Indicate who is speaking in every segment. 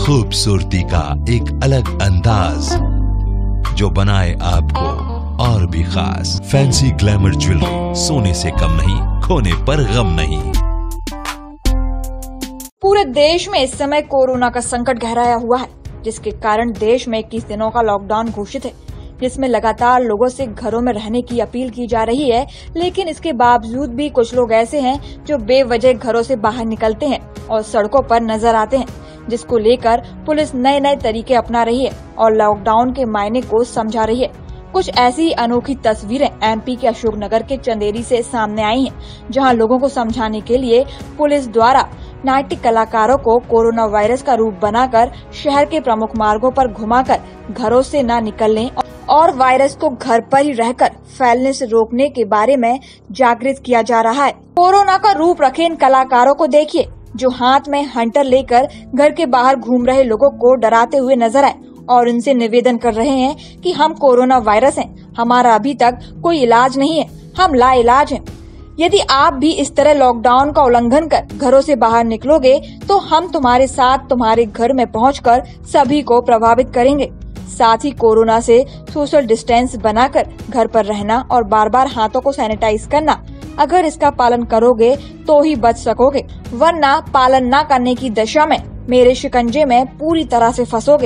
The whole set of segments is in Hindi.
Speaker 1: खूबसूरती का एक अलग अंदाज जो बनाए आपको और भी खास। फैंसी ग्लैमर ज्वेलरी, सोने से कम नहीं, खोने पर गम नहीं।
Speaker 2: पूरे देश में इस समय कोरोना का संकट गहराया हुआ है, जिसके कारण देश में 21 दिनों का लॉकडाउन घोषित है, जिसमें लगातार लोगों से घरों में रहने की अपील की जा रही है। लेकिन इसके बावजूद भी कुछ लोग ऐसे हैं जो बेवजह घरों से बाहर निकलते हैं और सड़कों पर नजर आते हैं, जिसको लेकर पुलिस नए नए तरीके अपना रही है और लॉकडाउन के मायने को समझा रही है। कुछ ऐसी अनोखी तस्वीरें एमपी के अशोकनगर के चंदेरी से सामने आई हैं, जहां लोगों को समझाने के लिए पुलिस द्वारा नाट्य कलाकारों को कोरोना वायरस का रूप बनाकर शहर के प्रमुख मार्गों पर घुमाकर घरों से न निकलने और वायरस को घर पर ही रहकर फैलने से रोकने के बारे में जागृत किया जा रहा है। कोरोना का रूप रखे इन कलाकारों को देखिए, जो हाथ में हंटर लेकर घर के बाहर घूम रहे लोगों को डराते हुए नजर आए और उनसे निवेदन कर रहे हैं कि हम कोरोना वायरस हैं, हमारा अभी तक कोई इलाज नहीं है, हम लाइलाज हैं। यदि आप भी इस तरह लॉकडाउन का उल्लंघन कर घरों से बाहर निकलोगे तो हम तुम्हारे साथ तुम्हारे घर में पहुंचकर सभी को प्रभावित करेंगे। साथ ही कोरोना से सोशल डिस्टेंस बनाकर घर पर रहना और बार बार हाथों को सैनिटाइज करना, अगर इसका पालन करोगे तो ही बच सकोगे, वरना पालन न करने की दशा में मेरे शिकंजे में पूरी तरह से फंसोगे।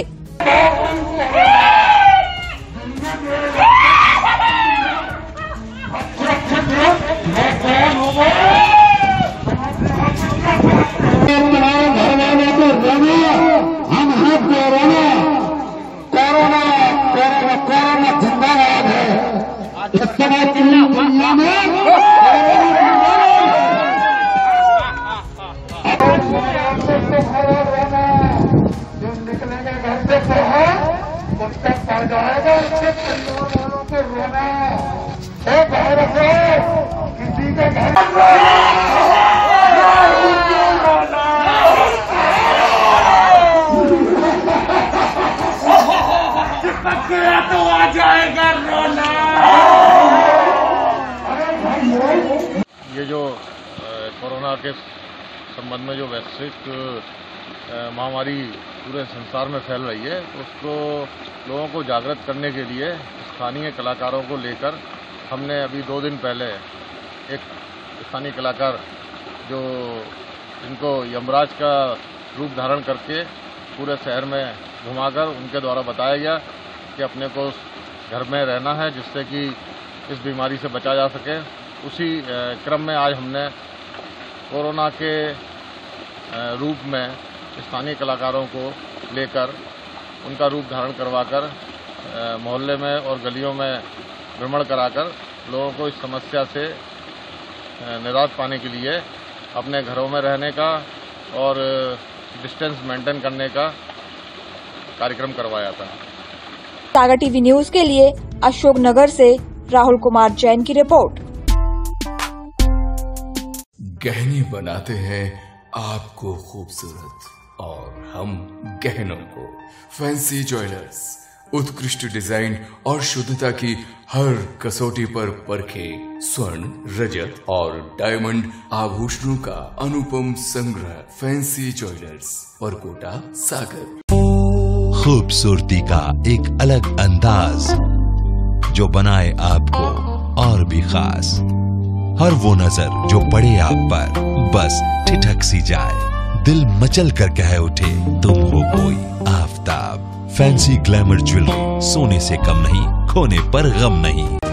Speaker 3: तो आ जाएगा रोना।
Speaker 4: ये जो कोरोना के संबंध में जो वैश्विक महामारी पूरे संसार में फैल रही है, उसको लोगों को जागृत करने के लिए स्थानीय कलाकारों को लेकर हमने अभी 2 दिन पहले एक स्थानीय कलाकार जो इनको यमराज का रूप धारण करके पूरे शहर में घुमाकर उनके द्वारा बताया गया कि अपने को घर में रहना है, जिससे कि इस बीमारी से बचा जा सके। उसी क्रम में आज हमने कोरोना के रूप में स्थानीय कलाकारों को लेकर उनका रूप धारण करवाकर मोहल्ले में और गलियों में भ्रमण कराकर लोगों को इस समस्या से निजात पाने के लिए अपने घरों में रहने का और डिस्टेंस मेंटेन करने का कार्यक्रम करवाया था।
Speaker 2: सागर टीवी न्यूज के लिए अशोकनगर से राहुल कुमार जैन की रिपोर्ट।
Speaker 5: गहने बनाते हैं आपको खूबसूरत और हम गहनों को। फैंसी ज्वेलर्स उत्कृष्ट डिजाइन और शुद्धता की हर कसौटी पर परखे स्वर्ण, रजत और डायमंड आभूषणों का अनुपम संग्रह। Fancy jewellers, Parkota, Sagar.
Speaker 1: खूबसूरती का एक अलग अंदाज जो बनाए आपको और भी खास। हर वो नजर जो पड़े आप पर, बस ठिठक सी जाए, दिल मचल कर कह उठे तुम हो कोई आफताब। फैंसी ग्लैमर ज्वेलरी, सोने से कम नहीं, खोने पर गम नहीं।